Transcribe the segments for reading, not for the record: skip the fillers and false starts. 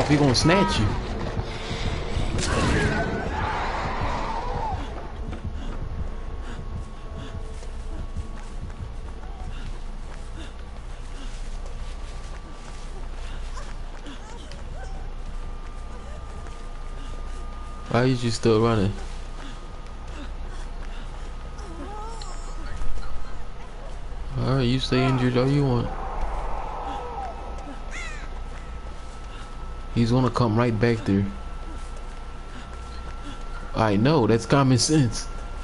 He gonna snatch you. Why is you still running? Alright, you stay injured all you want. He's gonna come right back there. I know, that's common sense.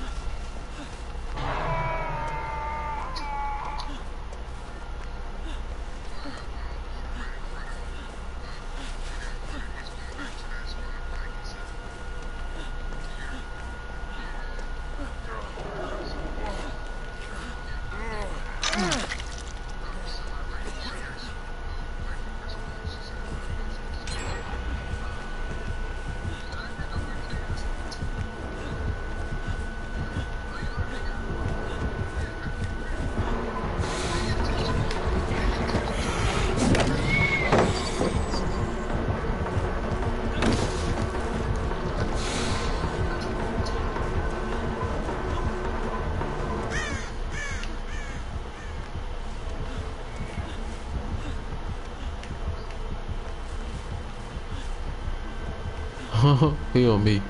He on me.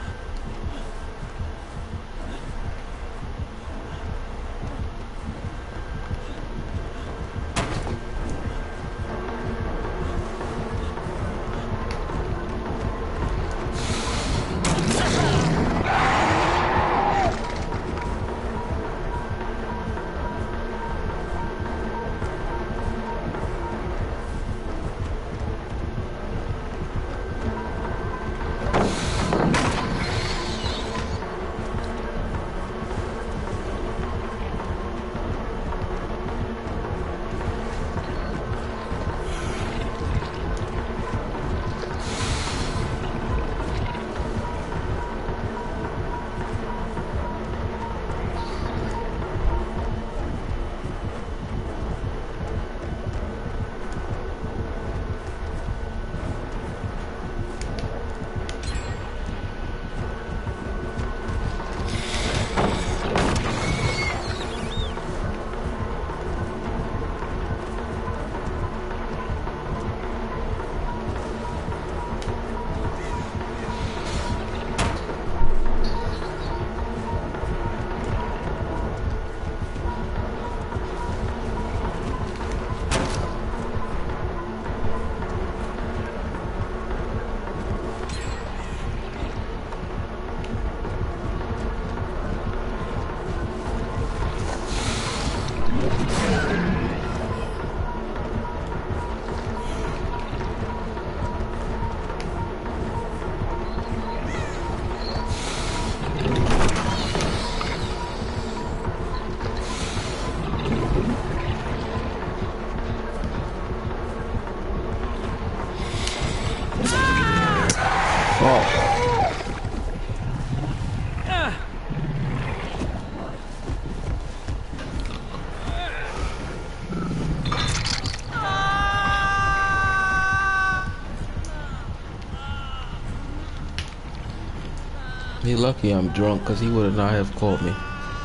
He lucky I'm drunk, cause he would not have caught me.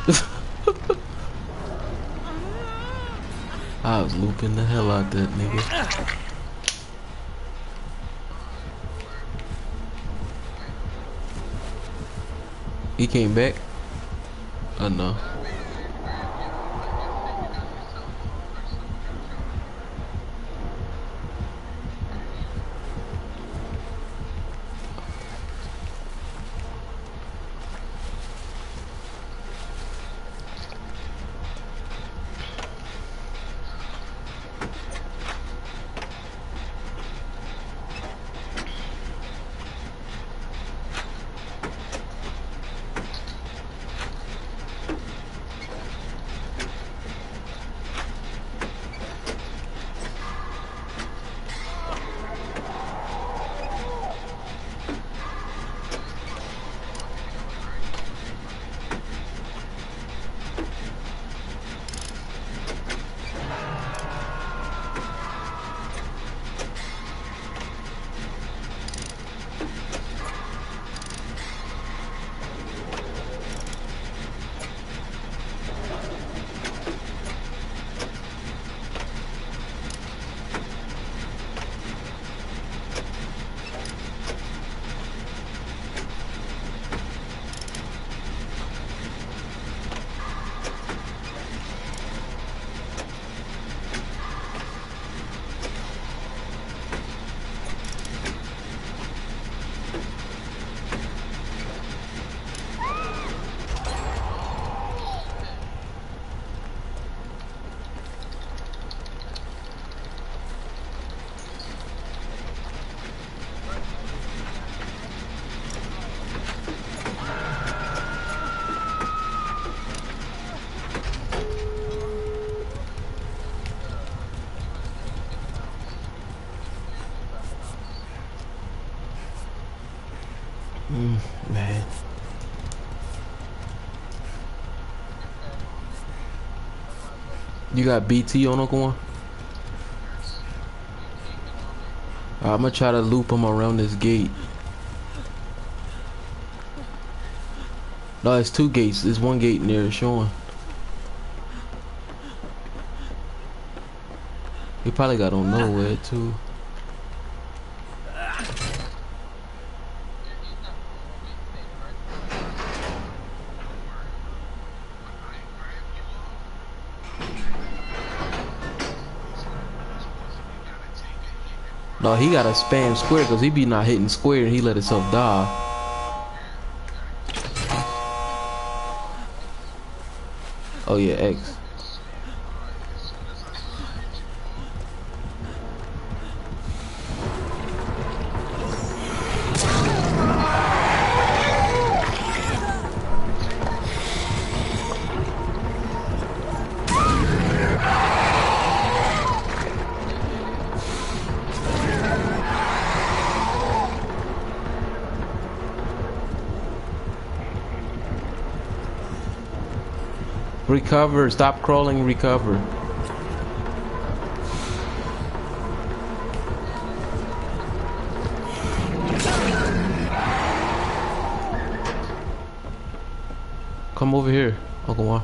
I was looping the hell out that nigga. He came back? No. Man. You got BT on Uncle One? I'm gonna try to loop him around this gate. No, it's two gates. There's one gate near showing. He probably got on nowhere too. No, he gotta spam square because he be not hitting square and he let himself die. Oh yeah, X. Recover, stop crawling, recover. Come over here, Uncle Juan.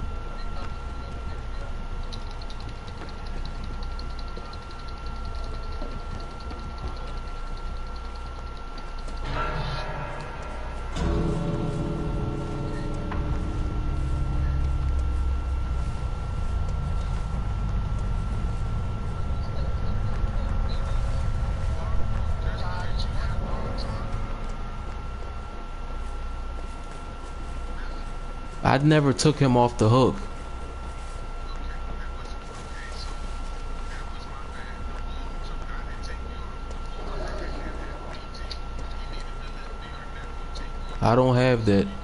I never took him off the hook. I don't have that.